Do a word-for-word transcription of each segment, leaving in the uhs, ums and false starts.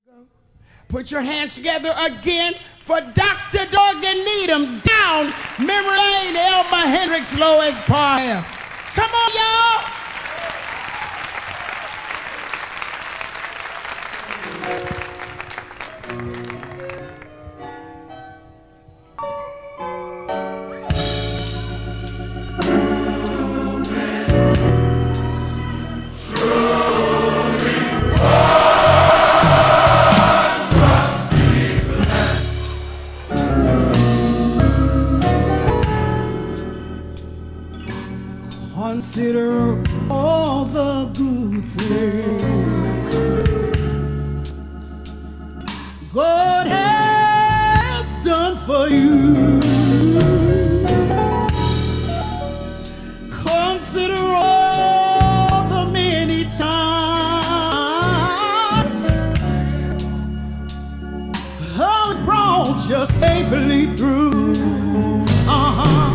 Put your hands together again for Doctor Dorgan Needom down memory lane, Elmer Hendricks, Soloist Parham. Come on, y'all. Consider all the good things God has done for you. Consider all the many times how it brought you safely through. Uh-huh.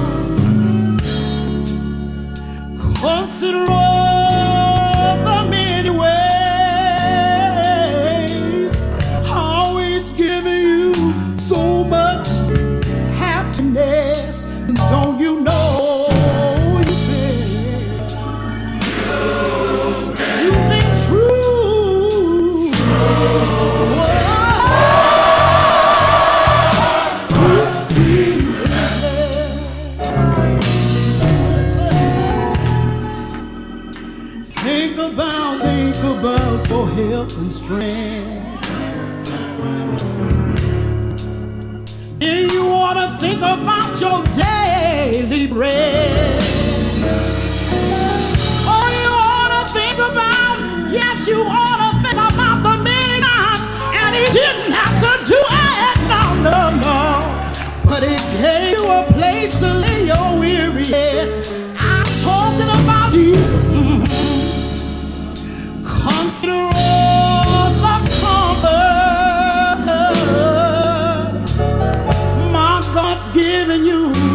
Consider all the many ways how it's giving you so much happiness. And don't you know you've been, you've been true. Think about, think about your health and strength. Then you ought to think about your daily bread. Oh, you ought to think about, yes, you ought to think about the many nights, and he didn't have to do it, no, no, no. But he gave you a place to lay your weary head. I'm talking about Jesus. Mm-hmm. Consider all the comfort my God's given you.